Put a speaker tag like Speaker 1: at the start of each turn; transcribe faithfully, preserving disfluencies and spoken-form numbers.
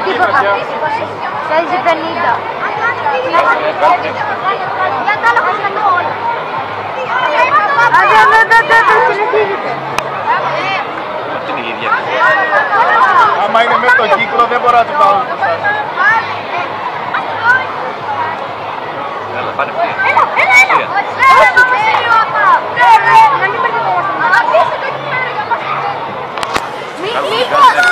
Speaker 1: τίποτα. Παίζει πενήντα. Για το άλλο χωρίς όλα. Άντε, άντε, άντε, συνεχίζεται.
Speaker 2: Αυτή είναι η ίδια.
Speaker 3: Άμα είναι μέσα στο κύκλο δεν μπορώ να του πάω.
Speaker 2: Έλα, πάνε πια.
Speaker 1: Έλα, έλα, έλα. Να μην περνάμε. Αφήστε το εκεί πέρα για μας. Μη, μη,